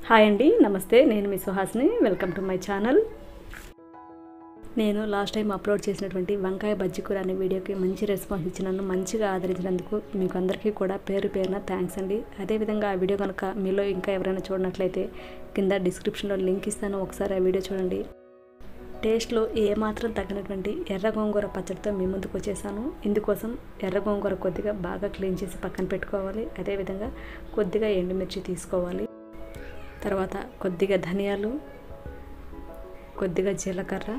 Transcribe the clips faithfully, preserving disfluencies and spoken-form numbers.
Hi అండి, నమస్తే. నేను మీ సుహాస్ని. Welcome to my channel. నేను లాస్ట్ టైం అప్లోడ్ చేసినటువంటి వంకాయ బజ్జీ కూర అనే వీడియోకి మంచి రెస్పాన్స్ ఇచ్చి నన్ను మంచిగా ఆదరించినందుకు మీకు అందరికీ కూడా పేరు పేరున థ్యాంక్స్ అండి. అదేవిధంగా ఆ వీడియో కనుక మీలో ఇంకా ఎవరైనా చూడనట్లయితే కింద డిస్క్రిప్షన్లో లింక్ ఇస్తాను, ఒకసారి ఆ వీడియో చూడండి. టేస్ట్లో ఏమాత్రం తగినటువంటి ఎర్ర గోంగూర పచ్చడితో మీ ముందుకు వచ్చేసాను. ఇందుకోసం ఎర్ర గోంగూర కొద్దిగా బాగా క్లీన్ చేసి పక్కన పెట్టుకోవాలి. అదేవిధంగా కొద్దిగా ఎండుమిర్చి తీసుకోవాలి. తర్వాత కొద్దిగా ధనియాలు, కొద్దిగా జీలకర్ర,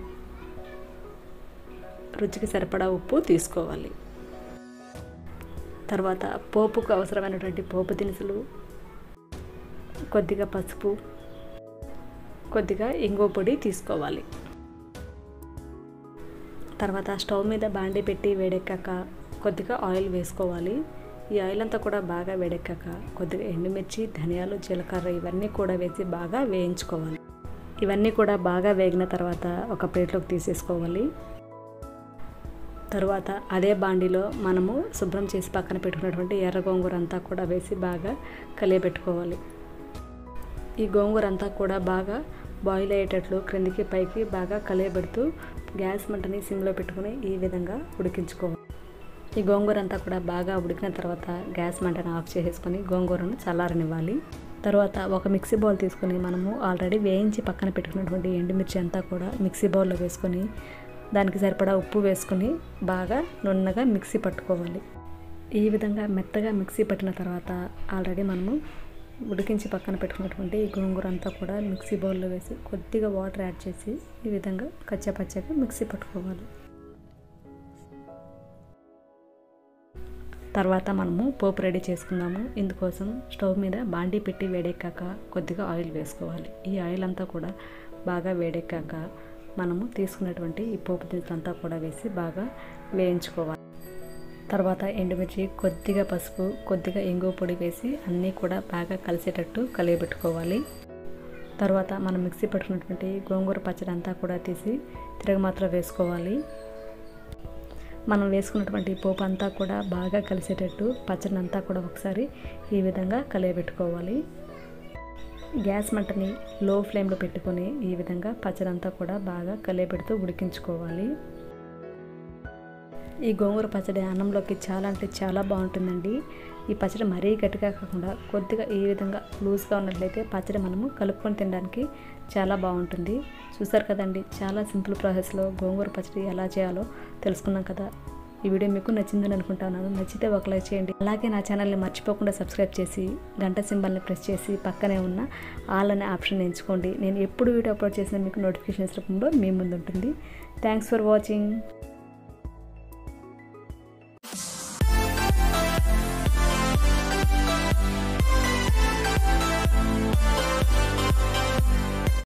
రుచికి సరిపడా ఉప్పు తీసుకోవాలి. తర్వాత పోపుకు అవసరమైనటువంటి పోపు దినుసులు, కొద్దిగా పసుపు, కొద్దిగా ఇంగువ పొడి తీసుకోవాలి. తర్వాత స్టవ్ మీద బాండీ పెట్టి వేడెక్కాక కొద్దిగా ఆయిల్ వేసుకోవాలి. ఈ ఆయిల్ అంతా కూడా బాగా వేడెక్కాక కొద్దిగా ఎండుమిర్చి, ధనియాలు, జీలకర్ర ఇవన్నీ కూడా వేసి బాగా వేయించుకోవాలి. ఇవన్నీ కూడా బాగా వేగిన తర్వాత ఒక ప్లేట్లోకి తీసేసుకోవాలి. తర్వాత అదే బాండీలో మనము శుభ్రం చేసి పక్కన పెట్టుకున్నటువంటి ఎర్ర గోంగూర అంతా కూడా వేసి బాగా కలియబెట్టుకోవాలి. ఈ గోంగూర అంతా కూడా బాగా బాయిల్ అయ్యేటట్లు క్రిందికి పైకి బాగా కలియబెడుతూ గ్యాస్ మంటని సిమ్లో పెట్టుకుని ఈ విధంగా ఉడికించుకోవాలి. ఈ గోంగూర అంతా కూడా బాగా ఉడికిన తర్వాత గ్యాస్ మంటను ఆఫ్ చేసేసుకొని గోంగూరను చల్లారనివ్వాలి. తర్వాత ఒక మిక్సీ బౌల్ తీసుకొని మనము ఆల్రెడీ వేయించి పక్కన పెట్టుకున్నటువంటి ఎండుమిర్చి అంతా కూడా మిక్సీ బౌల్లో వేసుకొని దానికి సరిపడా ఉప్పు వేసుకొని బాగా నున్నగా మిక్సీ పట్టుకోవాలి. ఈ విధంగా మెత్తగా మిక్సీ పట్టిన తర్వాత ఆల్రెడీ మనము ఉడికించి పక్కన పెట్టుకున్నటువంటి ఈ గోంగూర అంతా కూడా మిక్సీ బౌల్లో వేసి కొద్దిగా వాటర్ యాడ్ చేసి ఈ విధంగా కచ్చాపచ్చగా మిక్సీ పట్టుకోవాలి. తర్వాత మనము పోపు రెడీ చేసుకుందాము. ఇందుకోసం స్టవ్ మీద బాండీ పెట్టి వేడెక్కాక కొద్దిగా ఆయిల్ వేసుకోవాలి. ఈ ఆయిల్ అంతా కూడా బాగా వేడెక్కాక మనము తీసుకున్నటువంటి ఈ పోపు దినుసులంతా కూడా వేసి బాగా వేయించుకోవాలి. తర్వాత ఎండుమిర్చి, కొద్దిగా పసుపు, కొద్దిగా ఇంగువ పొడి వేసి అన్నీ కూడా బాగా కలిసేటట్టు కలియబెట్టుకోవాలి. తర్వాత మనం మిక్సీ పట్టుకున్నటువంటి గోంగూర పచ్చడి అంతా కూడా తీసి తిరగమాత్ర వేసుకోవాలి. మనం వేసుకున్నటువంటి పోపు అంతా కూడా బాగా కలిసేటట్టు పచ్చడిని అంతా కూడా ఒకసారి ఈ విధంగా కలియబెట్టుకోవాలి. గ్యాస్ మంటని లో ఫ్లేమ్లో పెట్టుకొని ఈ విధంగా పచ్చడి అంతా కూడా బాగా కలియబెడుతూ ఉడికించుకోవాలి. ఈ గోంగూర పచ్చడి అన్నంలోకి చాలా అంటే చాలా బాగుంటుందండి. ఈ పచ్చడి మరీ గట్టిగా కాకుండా కొద్దిగా ఈ విధంగా లూజ్గా ఉన్నట్లయితే పచ్చడి మనము కలుపుకొని తినడానికి చాలా బాగుంటుంది. చూసారు కదండి, చాలా సింపుల్ ప్రాసెస్లో గోంగూర పచ్చడి ఎలా చేయాలో తెలుసుకున్నాం కదా. ఈ వీడియో మీకు నచ్చిందని అనుకుంటున్నాను. నచ్చితే ఒక లైక్ చేయండి. అలాగే నా ఛానల్ని మర్చిపోకుండా సబ్స్క్రైబ్ చేసి గంట సింబల్ని ప్రెస్ చేసి పక్కనే ఉన్న ఆల్ అనే ఆప్షన్ ఎంచుకోండి. నేను ఎప్పుడు వీడియో అప్లోడ్ చేసినా మీకు నోటిఫికేషన్స్ రూపంలో మీ ముందు ఉంటుంది. Thanks for watching.